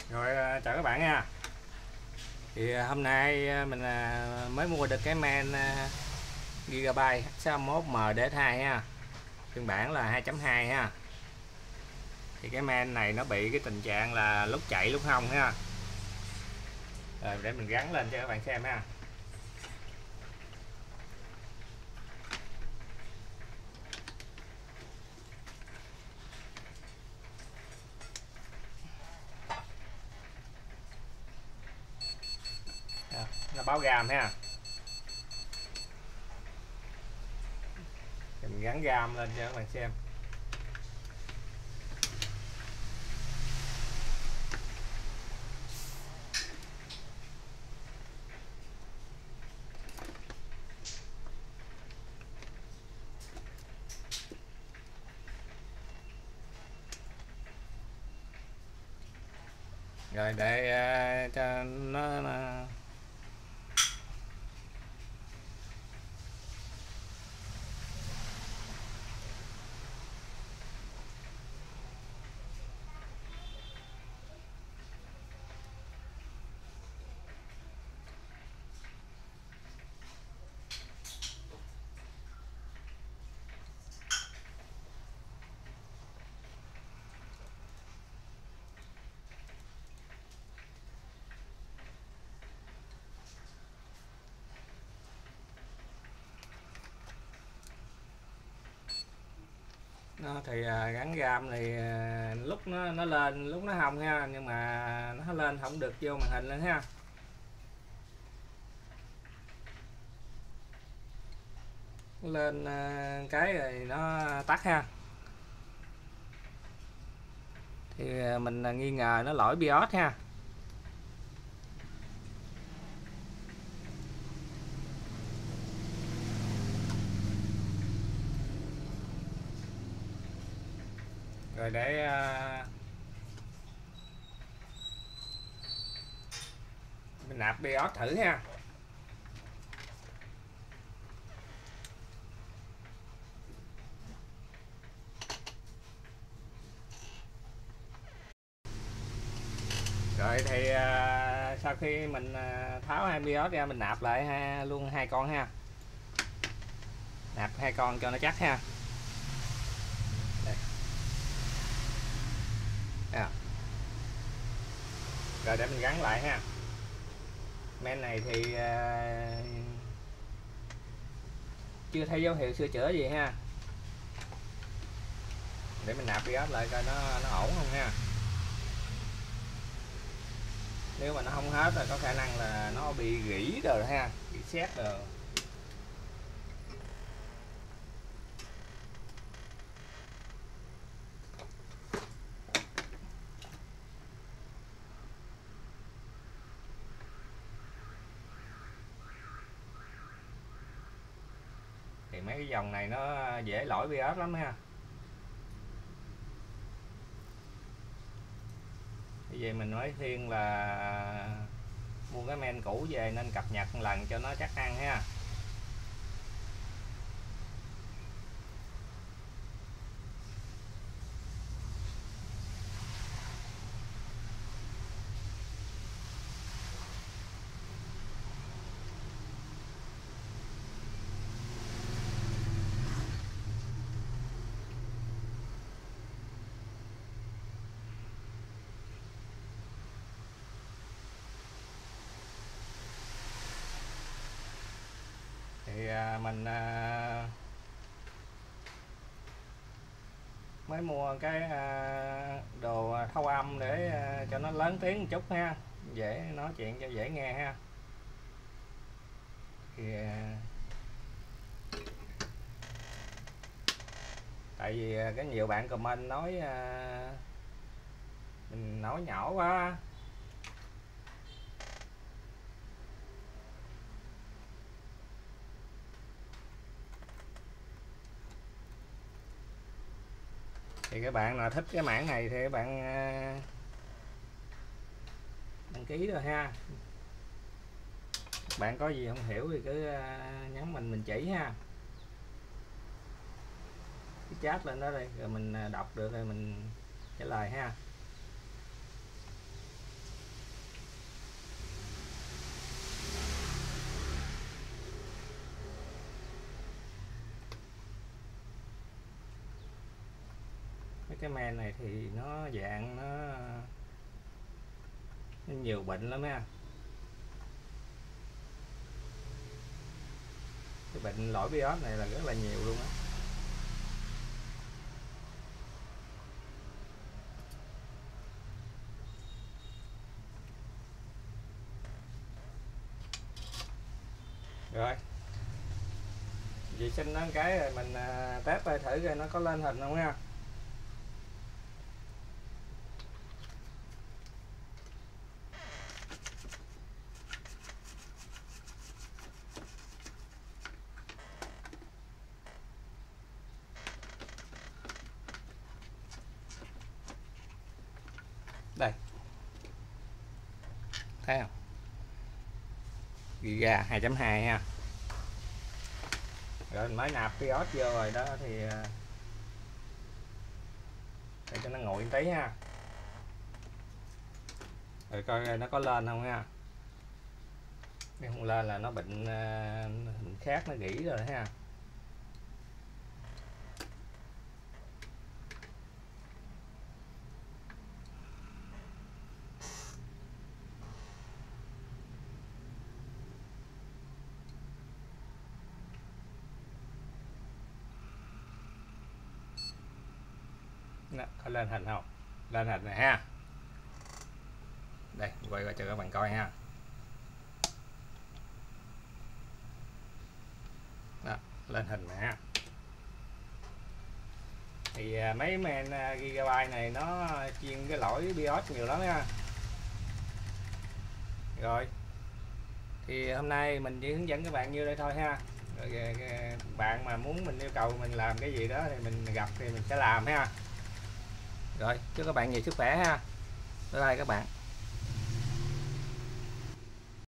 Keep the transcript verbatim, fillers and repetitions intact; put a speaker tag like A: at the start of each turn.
A: Rồi à, chào các bạn nha. Thì à, hôm nay à, mình à, mới mua được cái main à, Gigabyte H sáu mốt M D S hai ha. Phiên bản là hai chấm hai ha. Thì cái main này nó bị cái tình trạng là lúc chạy lúc không ha. Rồi để mình gắn lên cho các bạn xem ha. Đó, nó báo RAM ha. Thì mình gắn RAM lên cho các bạn xem. Rồi để uh, cho nó, nó nó thì à, gắn RAM thì à, lúc nó nó lên lúc nó không ha, nhưng mà nó lên không được vô màn hình lên ha. Lên à, cái rồi nó tắt ha. Thì à, mình à, nghi ngờ nó lỗi BIOS ha. Rồi để à, mình nạp BIOS thử ha. Rồi thì à, sau khi mình à, tháo hai BIOS ra, mình nạp lại ha, luôn hai con ha. Nạp hai con cho nó chắc ha. Đây. À. Rồi để mình gắn lại ha. Main này thì à, chưa thấy dấu hiệu sửa chữa gì ha. Để mình nạp BIOS lại coi nó nó ổn không ha. Nếu mà nó không hết rồi có khả năng là nó bị rỉ rồi ha, bị sét rồi. Thì mấy cái dòng này nó dễ lỗi BIOS lắm ha. Vì vậy mình nói khuyên là mua cái main cũ về nên cập nhật một lần cho nó chắc ăn ha. Thì à, mình à, mới mua cái à, đồ thâu âm để à, cho nó lớn tiếng một chút ha, dễ nói chuyện cho dễ nghe ha. Thì à, tại vì à, có nhiều bạn comment nói à, mình nói nhỏ quá. Thì các bạn nào thích cái mảng này thì các bạn à, đăng ký rồi ha. Bạn có gì không hiểu thì cứ à, nhắn mình mình chỉ ha. Cái chat lên đó đây rồi mình đọc được rồi mình trả lời ha. cái men này thì nó dạng nó, nó nhiều bệnh lắm ha. Cái bệnh lỗi BIOS này là rất là nhiều luôn á. Rồi vệ sinh nó cái rồi mình à, test coi thử coi nó có lên hình không nha. Đây, thấy không, Giga hai chấm hai ha. Rồi mình mới nạp BIOS vô rồi đó thì để cho nó nguội một tí ha, rồi coi nó có lên không ha. Nếu không lên là nó bệnh hình khác, nó gỉ rồi ha. Đó, có lên hình không? Lên hình này ha. Đây, quay qua cho các bạn coi ha. Đó, lên hình nè. Thì mấy men Gigabyte này nó chuyên cái lỗi BIOS nhiều lắm nha. Rồi thì hôm nay mình chỉ hướng dẫn các bạn như đây thôi ha. Rồi bạn mà muốn mình yêu cầu mình làm cái gì đó thì mình gặp thì mình sẽ làm ha. Rồi chúc các bạn nhiều sức khỏe ha. Bye bye các bạn.